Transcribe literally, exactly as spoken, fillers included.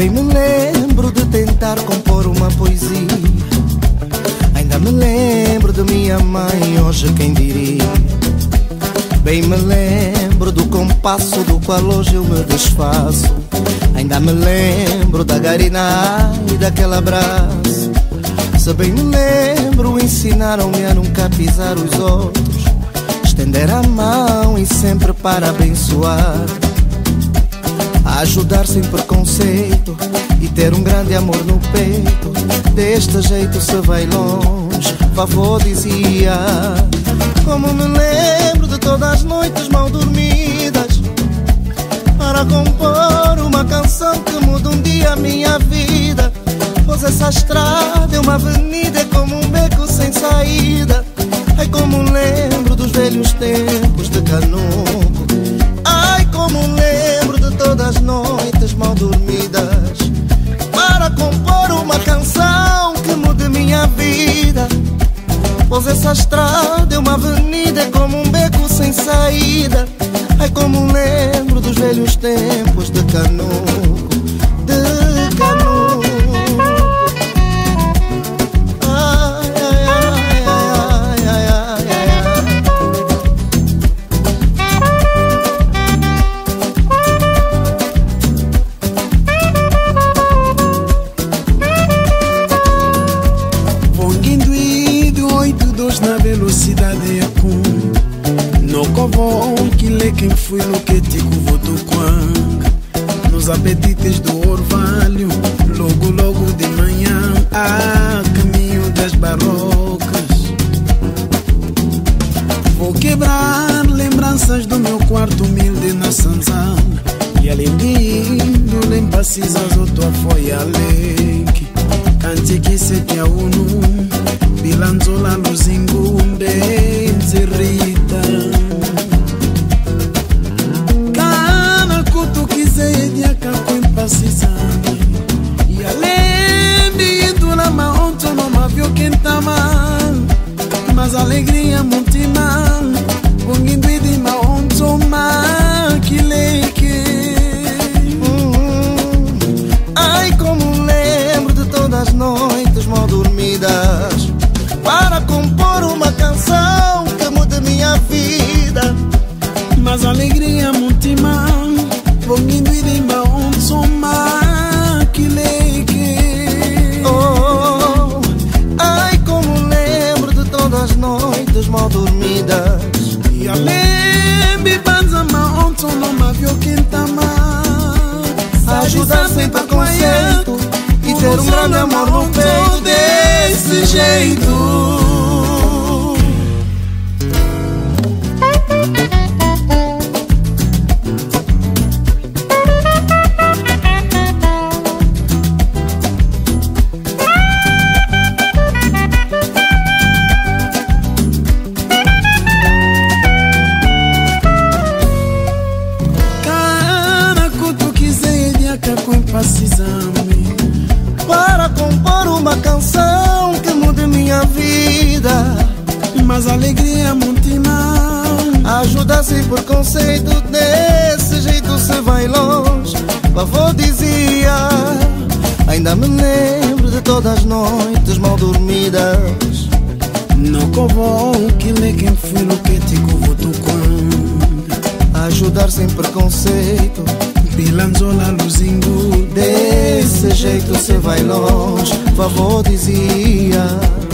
bem me lembro de tentar compor uma poesia. Ainda me lembro de minha mãe, hoje quem diria. Bem me lembro do compasso do qual hoje eu me desfaço. Ainda me lembro da garina e daquele abraço. Se bem me lembro, ensinaram-me a nunca pisar os outros, estender a mão e sempre para abençoar, a ajudar sem preconceito e ter um grande amor no peito. Deste jeito se vai longe, vovô dizia. Como me lembro de todas as noites mal dormidas, para compor uma canção que muda um dia a minha vida. Pois essa estrada é uma avenida, é como um beco sem saída. Ai, como lembro dos velhos tempos de Canuco. Ai, como lembro de todas as noites mal dormidas, para compor uma canção que mude minha vida. Pois essa estrada é uma avenida, é como um beco sem saída. Ai, como lembro dos velhos tempos de Canuco, de Canuco. Na velocidade é com no covão que lê quem fui no que te voto quando nos apetites do orvalho, logo logo de manhã a caminho das barrocas. Vou quebrar lembranças do meu quarto humilde na Sanzana, e além de nem precisas o tua foi além cante que se te aúno bilanzola luzingunde nzirita kana kutu kizedia kakwempasisani yalembi idula maonto no mavyo kentama mas alegria mutima unginduidi maonto makileke. Ai, como lembro de todas as noites mal dormidas, para compor uma canção que mude minha vida. Mas alegria mutima vongindo idima onsoma kileke. Oh, ai, como lembro de todas as noites mal dormidas, e alembi banza maonto no mavyo kentama, ajudar sem preconceito e ter um grande amor no peito. Desse jeito kana kutukizedia kakwempasizami, para compor uma canção que mude minha vida. mas alegria mutima ajuda sem preconceito, desse jeito se vai longe. Vovô dizia. Ainda me lembro de todas as noites mal dormidas, no covão que lê quem fui no que te voto quando ajudar sem preconceito, bilanzola luzingu. desse jeito se vai longe. Vovô dizia.